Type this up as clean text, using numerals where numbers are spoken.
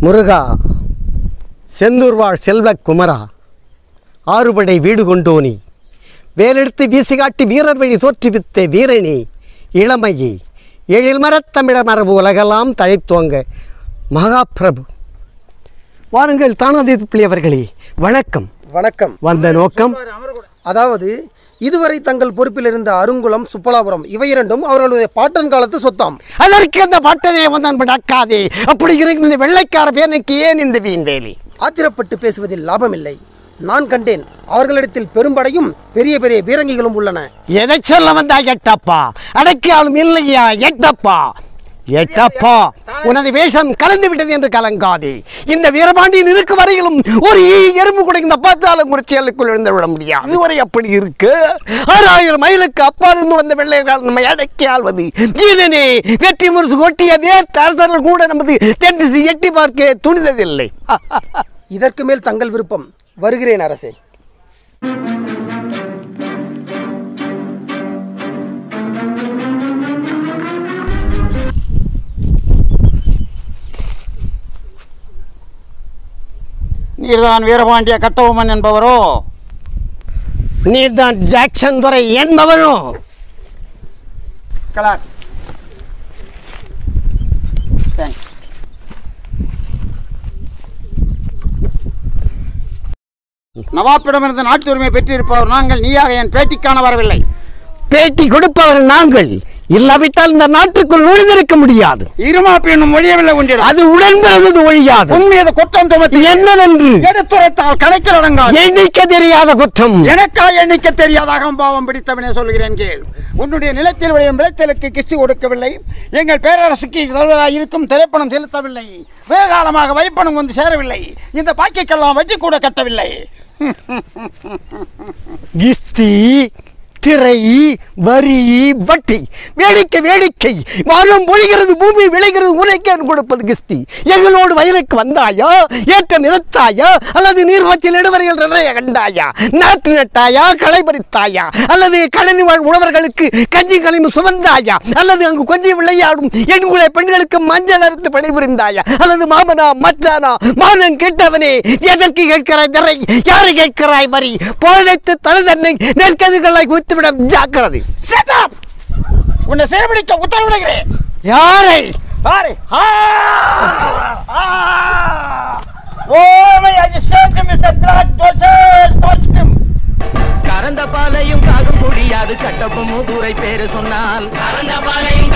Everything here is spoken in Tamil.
முருகா, செந்தூர் வாழ் செல்வ குமரா, ஆறுபடை வீடு கொண்டோனி, வேலெடுத்து வீசி காட்டி வீரர் வழி தோற்றுவித்த வீரனே, இளமையே, எழில் மரத்தமிழர் மரபு உலகெல்லாம் தழைத்தோங்க மகாபிரபு. வாருங்கள் தானாதிபதி அவர்களே, வணக்கம். வணக்கம். வந்த நோக்கம், அதாவது இதுவரை தங்கள் பொறுப்பில் இருந்த அருங்குளம், சுப்பலாபுரம் இவை இரண்டும் அவர்களுடைய பாட்டன் காலத்து சொத்தாம். அதற்கு அந்த பாட்டனே வந்தான் படாக்காதே. அப்படி இருக்கிற இந்த வெள்ளைக்கார பேனுக்கு ஏன் இந்த வீண்வேலி? ஆத்திரப்பட்டு பேசுவதில் லாபமில்லை. நான் கண்டேன், அவர்களிடத்தில் பெரும்படையும் பெரிய பெரிய பீரங்கிகளும் உள்ளன. எதை சொல்ல வந்தா எட்டப்பா? அடைக்காலும் இல்லையா எட்டப்பா? எட்டப்பா, உனது வேஷம் கலந்து விட்டது என்று கலங்காதே. இந்த வீரபாண்டியன் இருக்கு வரையிலும் ஒரு எறும்பு கூட இந்த 10 குறிச்சியலுக்குள் எழுந்து விட முடியாது. இதுவரை அப்படி இருக்கு. 6000 மைலுக்கு அப்பா இருந்து வந்த வெள்ளையர்கள் நம்மை அடக்கி ஆள்வது ஜீனனே. வெற்றி முரசு கொட்டிய வேற்று அரசர்கள் கூட நமது தென் திசை எட்டி பார்க்க துணிந்ததில்லை. இதற்கு மேல் தங்கள் விருப்பம். வருகிறேன் அரசே. நீர்தான் வீரபாண்டிய கட்டபொம்மன் என்பவரோ? நீர்தான் ஜாக்சன் துரை என்பவரோ? கலார். நவாப்பிடமிருந்து நாட்டு உரிமை பெற்றிருப்பவர் நாங்கள். நீயாக என் பேட்டிக்கான வரவில்லை. பேட்டி கொடுப்பவர் நாங்கள். இல்லாவிட்டால் இந்த நாட்டுக்குள் நுழைந்திருக்க முடியாது. இருமாப்பு என்னும் ஒழியவில்லை ஒன்றிடம். அது உடன்படுவது ஒழியாது. உண்மையது குற்றம் துமத்தி என்னவென்று எடுத்துரைத்தால் கணக்கில் அடங்காது. எண்ணிக்க தெரியாத குற்றம். எனக்கா எண்ணிக்க தெரியாத அகம்பாவம் பிடித்தவனே சொல்கிறேன் கேள். உன்னுடைய நிலத்தில் விளையும் விளைச்சலுக்கு கிஸ்தி கொடுக்கவில்லை. எங்கள் பேரரசுக்கு தலைவராக இருக்கும் திரைப்பணம் செலுத்தவில்லை. வேகாலமாக வரிப்பணம் வந்து சேரவில்லை. இந்த பாக்கிக்கெல்லாம் வட்டி கூட கட்டவில்லை. கிஸ்தி, திரை, வரி, வட்டி, வேடிக்கை வேடிக்கை. வானம் பொழிகிறது, பூமி விளைகிறது, உரைக்கேன் கொடுப்பது கிஸ்தி. எங்களோடு வயலுக்கு வந்தாயா? ஏற்றம் நிறுத்தாயா? அல்லது நீர்வச்சில் இடுவரையில் நிறைய கண்டாயா? நாற்று நட்டாயா? களை பறித்தாயா? அல்லது கழனி வாழ் உழவர்களுக்கு கஞ்சி கலைமு சுமந்தாயா? அல்லது அங்கு கொஞ்சம் விளையாடும் எண்குலை பெண்களுக்கு மஞ்சள் அறுத்து பணிபுரிந்தாயா? அல்லது மாமனா மச்சானா மானன் கேட்டவனே, எதற்கு கேட்கிறாய் திரை? யாரை கேட்கிறாய் வரி? பொழைத்து தலை தன்னை நெற்கதிர்களை குவித்துவிட ஜாக்கிரதை. உன்னை சிறைபிடிக்க உத்தரவிடுகிறேன். யாரை? கறந்த பாலையும் காகம் முடியாது. கட்டப்பொம்மு தூரை பேரு சொன்னால் கறந்த பாலையும்